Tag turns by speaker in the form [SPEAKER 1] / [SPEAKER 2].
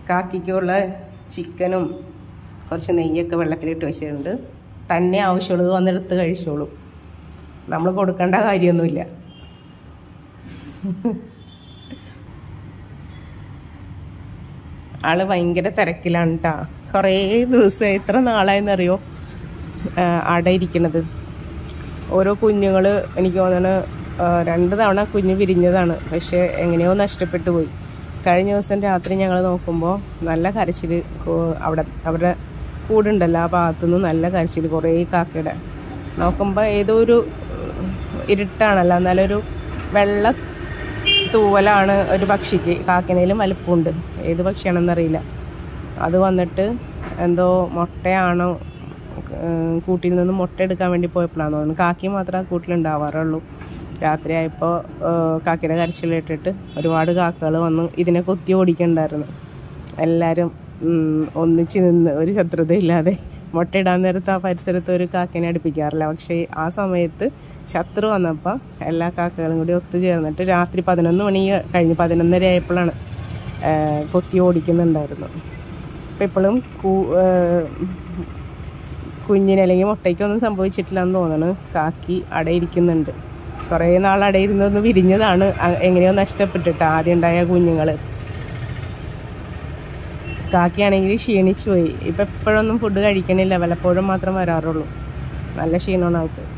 [SPEAKER 1] കാക്കിക്കുള്ള ചിക്കനും കുറച്ച് നെയ്യൊക്കെ വെള്ളത്തിലിട്ട് വെച്ചിട്ടുണ്ട്. തന്നെ ആവശ്യമുള്ളത് വന്നെടുത്ത് കഴിച്ചോളും. നമ്മൾ കൊടുക്കേണ്ട കാര്യമൊന്നുമില്ല. ആള് ഭയങ്കര തിരക്കിലാണ് കേട്ടോ. കുറേ ദിവസം എത്ര നാളായെന്നറിയോ അടയിരിക്കണത്. ഓരോ കുഞ്ഞുങ്ങൾ എനിക്ക് തോന്നുന്നു 2 തവണ കുഞ്ഞ് വിരിഞ്ഞതാണ്. പക്ഷേ എങ്ങനെയോ നഷ്ടപ്പെട്ടു പോയി. കഴിഞ്ഞ ദിവസം രാത്രി ഞങ്ങൾ നോക്കുമ്പോൾ നല്ല കരച്ചിൽ. അവരുടെ കൂടുണ്ടല്ലോ ആ ഭാഗത്തുനിന്ന് നല്ല കരച്ചിൽ. കുറേ കാക്കയുടെ നോക്കുമ്പോൾ ഏതോ ഒരു ഇരുട്ടാണല്ലോ, എന്നാലൊരു വെള്ള തൂവലാണ് ഒരു പക്ഷിക്ക്. കാക്കനയിലും വലുപ്പമുണ്ട്. ഏത് പക്ഷിയാണെന്നറിയില്ല. അത് വന്നിട്ട് എന്തോ മുട്ടയാണോ കൂട്ടിൽ നിന്ന് മുട്ട എടുക്കാൻ വേണ്ടി പോയപ്പോഴാണ് തോന്നുന്നു. കാക്കി മാത്രമേ കൂട്ടിലുണ്ടാവാറുള്ളൂ. രാത്രിയായപ്പോൾ കാക്കയുടെ കരച്ചിലിട്ടിട്ട് ഒരുപാട് കാക്കകൾ വന്നു ഇതിനെ കൊത്തി ഓടിക്കണ്ടായിരുന്നു. എല്ലാവരും ഒന്നിച്ച് നിന്ന് ഒരു ശത്രുതയില്ലാതെ മുട്ടയിടാൻ നേരത്ത് ആ പരിസരത്ത് ഒരു കാക്കനെ അടുപ്പിക്കാറില്ല. പക്ഷേ ആ സമയത്ത് ശത്രു വന്നപ്പോൾ എല്ലാ കാക്കകളും കൂടി ഒത്തുചേർന്നിട്ട് രാത്രി 11 മണി കഴിഞ്ഞ് 11:30 ആയപ്പോഴാണ് കൊത്തി ഓടിക്കുന്നുണ്ടായിരുന്നു. അപ്പം ഇപ്പോഴും കുഞ്ഞിന് അല്ലെങ്കിൽ മുട്ടയ്ക്കൊന്നും സംഭവിച്ചിട്ടില്ലെന്ന് തോന്നുന്നു. കാക്കി അടയിരിക്കുന്നുണ്ട്. കുറേ നാൾ അടയിരുന്നൊന്ന് വിരിഞ്ഞതാണ്. എങ്ങനെയോ നഷ്ടപ്പെട്ടിട്ട് ആദ്യം ഉണ്ടായ കുഞ്ഞുങ്ങൾ. കാക്കിയാണെങ്കിൽ ക്ഷീണിച്ചു പോയി. ഇപ്പം എപ്പോഴൊന്നും ഫുഡ് കഴിക്കണില്ല. വല്ലപ്പോഴും മാത്രം വരാറുള്ളൂ. നല്ല ക്ഷീണമാണ് ആൾക്ക്.